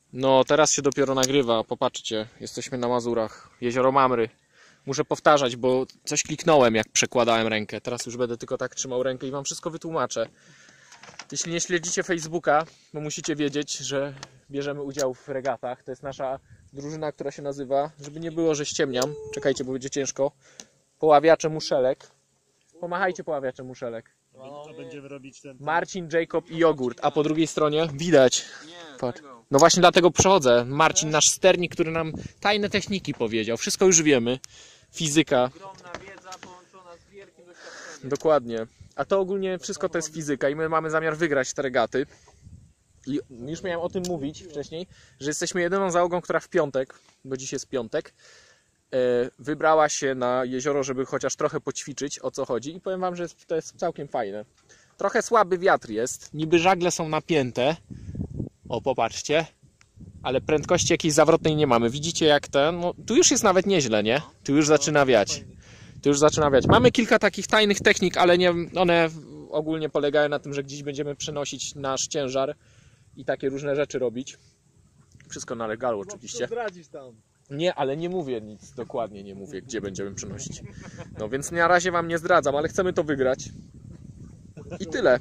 No, teraz się dopiero nagrywa, popatrzcie, jesteśmy na Mazurach, jezioro Mamry. Muszę powtarzać, bo coś kliknąłem, jak przekładałem rękę. Teraz już będę tylko tak trzymał rękę i wam wszystko wytłumaczę. Jeśli nie śledzicie Facebooka, to musicie wiedzieć, że bierzemy udział w regatach. To jest nasza drużyna, która się nazywa, żeby nie było, że ściemniam, czekajcie, bo będzie ciężko, Poławiacze Muszelek. Pomachajcie, Poławiacze Muszelek. A będziemy robić ten... Marcin, Jacob i Jogurt, a po drugiej stronie widać. Patrz. No właśnie dlatego przychodzę. Marcin, nasz sternik, który nam tajne techniki powiedział. Wszystko już wiemy. Fizyka. Ogromna wiedza połączona z wielkim doświadczeniem. Dokładnie. A to ogólnie wszystko to jest fizyka i my mamy zamiar wygrać te regaty. I już miałem o tym mówić wcześniej, że jesteśmy jedyną załogą, która w piątek, bo dziś jest piątek, wybrała się na jezioro, żeby chociaż trochę poćwiczyć, o co chodzi, i powiem wam, że to jest całkiem fajne. Trochę słaby wiatr jest, niby żagle są napięte, o popatrzcie, ale prędkości jakiejś zawrotnej nie mamy. Widzicie jak ten, no, tu już jest nawet nieźle, nie? Tu już zaczyna wiać. Tu już zaczyna wiać. Mamy kilka takich tajnych technik, ale nie, one ogólnie polegają na tym, że gdzieś będziemy przenosić nasz ciężar i takie różne rzeczy robić. Wszystko na legalu oczywiście. Zdradzisz tam. Nie, ale nie mówię nic, dokładnie nie mówię, gdzie będziemy przenosić. No więc na razie wam nie zdradzam, ale chcemy to wygrać. I tyle.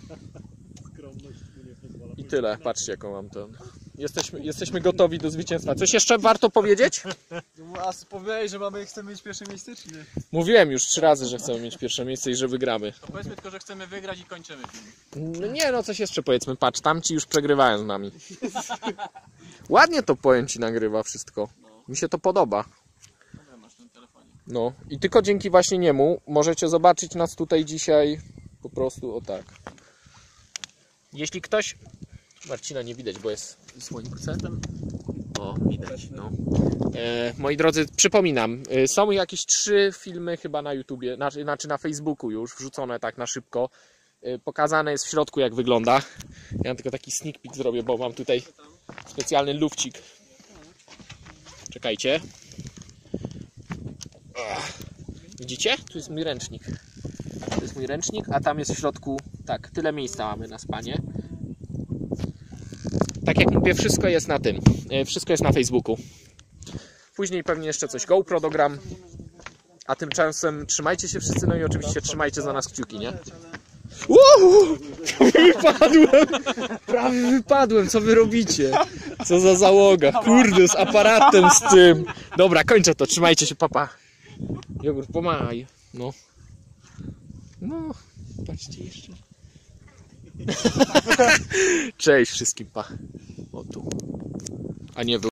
I tyle, patrzcie jaką mam ten. Jesteśmy gotowi do zwycięstwa. Coś jeszcze warto powiedzieć? A powiedziałeś, że chcemy mieć pierwsze miejsce, czy nie? Mówiłem już 3 razy, że chcemy mieć pierwsze miejsce i że wygramy. To powiedzmy tylko, że chcemy wygrać i kończymy film. No nie, no coś jeszcze powiedzmy, patrz, tamci już przegrywają z nami. Ładnie to, powiem ci, nagrywa wszystko. Mi się to podoba. Dobra, masz ten telefonik. No i tylko dzięki właśnie niemu możecie zobaczyć nas tutaj dzisiaj po prostu o tak. Jeśli ktoś... Marcina nie widać, bo jest w słońce. O, widać, no. Moi drodzy, przypominam, są jakieś 3 filmy chyba na YouTubie, znaczy na Facebooku już, wrzucone tak na szybko. Pokazane jest w środku, jak wygląda. Ja tylko taki sneak peek zrobię, bo mam tutaj specjalny lufcik. Czekajcie. Widzicie? Tu jest mój ręcznik. To jest mój ręcznik, a tam jest w środku, tak, tyle miejsca mamy na spanie. Tak jak mówię, wszystko jest na tym. Wszystko jest na Facebooku. Później pewnie jeszcze coś GoPro dogram. A tymczasem trzymajcie się wszyscy, no i oczywiście trzymajcie za nas kciuki, nie? Wypadłem! Prawie wypadłem, co wy robicie? Co za załoga? Kurde, z aparatem z tym. Dobra, kończę to, trzymajcie się, papa. Jogurt, pomagaj. No. No, patrzcie jeszcze. Cześć wszystkim, pa. O tu. A nie wy.